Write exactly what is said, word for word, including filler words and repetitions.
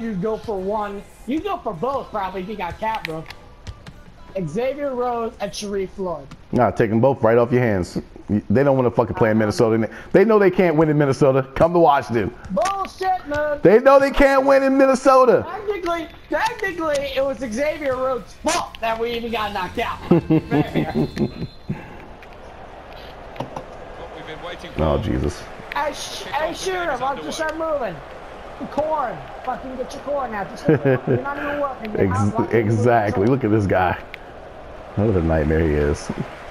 You go for one. You go for both, probably, if you got Cat, bro. Xavier Rhodes and Sharif Floyd. Nah, take them both right off your hands. They don't want to fucking play in Minnesota. They know they can't win in Minnesota. Come to Washington. Bullshit, man. They know they can't win in Minnesota. Technically, technically, it was Xavier Rhodes' fault that we even got knocked out. Oh, Jesus. Hey, sh hey shooter, why don't you start moving? Corn. Fucking get your corn out. Just you're not even working. Ex exactly. Look at this guy. What a nightmare he is.